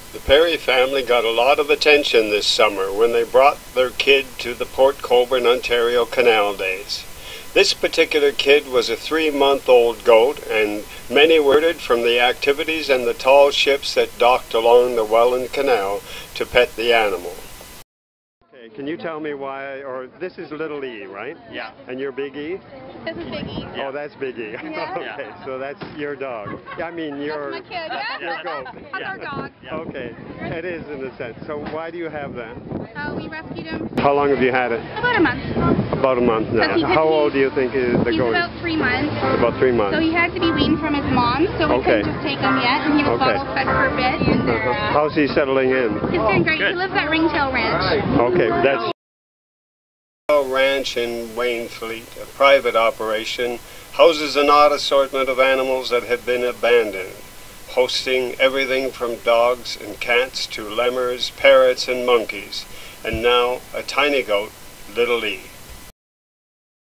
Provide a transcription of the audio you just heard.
The Perry family got a lot of attention this summer when they brought their kid to the Port Colborne, Ontario Canal Days. This particular kid was a 3-month-old goat, and many worded from the activities and the tall ships that docked along the Welland Canal to pet the animal. Okay, can you tell me why, or this is little E, right? Yeah. And you're Big E? This is Big E. Yeah. Oh, that's Big E. Yeah. Okay, so that's your dog. I mean, your... That's my kid, yeah? Your goat. That's our dog. Okay, it is in a sense. So why do you have that? We rescued him How long have you had it? about a month. About a month now. How old do you think is the He's goat? about 3 months. About 3 months. So he had to be weaned from his mom, so we couldn't just take him yet, and he was bottle fed for a bit. How's he settling in? He's doing great. Good. He lives at Ringtail Ranch. Okay, that's Ranch in Wainfleet, a private operation, houses an odd assortment of animals that have been abandoned, hosting everything from dogs and cats to lemurs, parrots and monkeys, and now a tiny goat, Little E.